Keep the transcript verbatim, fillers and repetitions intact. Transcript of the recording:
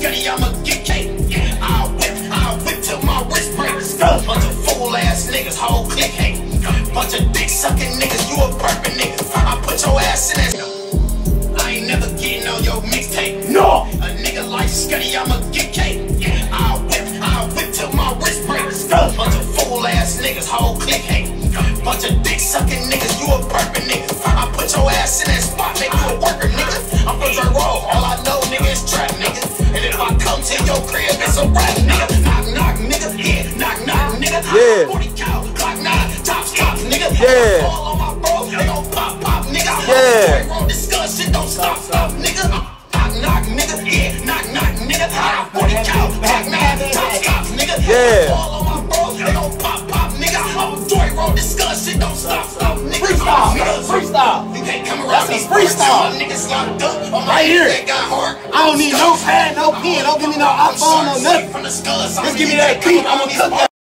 Skuddyoma get cake. I'll whip, I'll whip till my wrist breaks. Bunch of fool ass niggas, whole clique hate. Bunch of dick sucking niggas, you a perfect nigga. I put your ass in that. I ain't never getting on your mixtape. No! A nigga like Skuddyoma get cake. I'll whip, I'll whip till my wrist breaks. Bunch of fool ass niggas, whole clique hate. Bunch of dick sucking niggas, you a perfect nigga. I put your ass in that spot, make you a worker, nigga. I'm from Dre Roll, all I know, nigga, is trap, nigga. And if I come to your crib, it's a rap, nigga. Knock, knock, nigga, yeah, knock, knock, nigga. Yeah. forty cal, Glock nine, top, top, nigga. Yeah. All on my bros, they gon' pop, pop, nigga. Yeah. Dre Roll discuss shit, don't stop, stop, nigga. Knock, knock, nigga, yeah, knock, knock, nigga. forty cal, Glock nine, top, top, nigga. Yeah. All on my bros, they gon' pop, pop, nigga. Dre Roll discuss shit, don't stop, stop, nigga. Freestyle, nigga, freestyle. You can't come around That's these a freestyle. niggas locked up on my Right here. that got hard. I don't need no pad, no pen. Don't give me no iPhone, no nothing. Just Just give me that beat. I'm gonna cook that.